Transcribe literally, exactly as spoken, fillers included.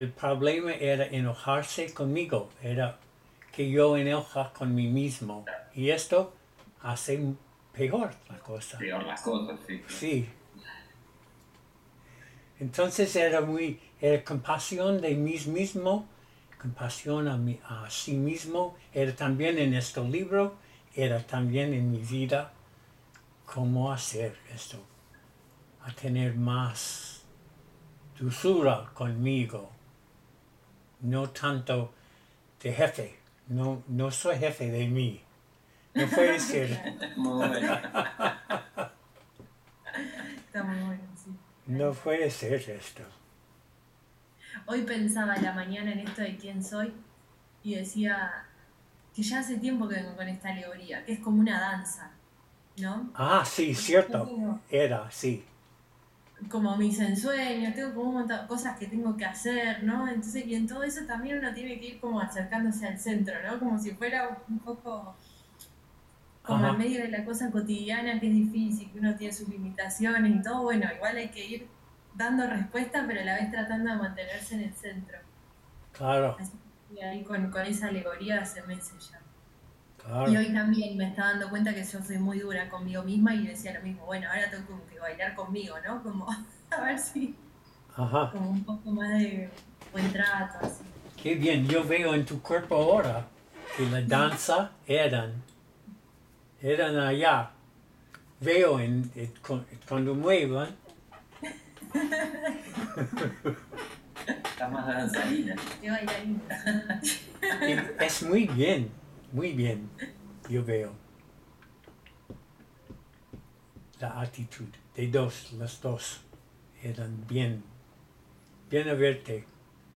El problema era enojarse conmigo, era que yo enoja con mí mismo. Y esto hace peor la cosa. Peor las cosas, sí. Sí. Entonces era muy, era compasión de mí mismo, compasión a, mí, a sí mismo, era también en este libro, era también en mi vida, cómo hacer esto, a tener más dulzura conmigo, no tanto de jefe, no, no soy jefe de mí, no puede ser, Muy bueno. Está muy bueno, sí. no puede ser esto. Hoy pensaba a la mañana en esto de quién soy y decía que ya hace tiempo que vengo con esta alegoría, que es como una danza, ¿no? Ah, sí, cierto, era, sí. Como mis ensueños, tengo como un montón de cosas que tengo que hacer, ¿no? Entonces, y en todo eso también uno tiene que ir como acercándose al centro, ¿no? Como si fuera un poco como en Ajá. medio de la cosa cotidiana que es difícil, que uno tiene sus limitaciones y todo, bueno, igual hay que ir dando respuesta, pero a la vez tratando de mantenerse en el centro. Claro, Así que ahí con, con esa alegoría hace meses ya. Y claro. hoy también me estaba dando cuenta que yo soy muy dura conmigo misma y decía lo mismo, bueno, ahora tengo como que bailar conmigo, ¿no? Como a ver si, Ajá. como un poco más de buen trato, así. Qué bien, yo veo en tu cuerpo ahora que la danza eran, eran allá. Veo en, en- cu- cuando muevan, Está más danzarina. Qué bailarina. y es muy bien, muy bien, yo veo la actitud de dos, las dos eran bien, bien a verte.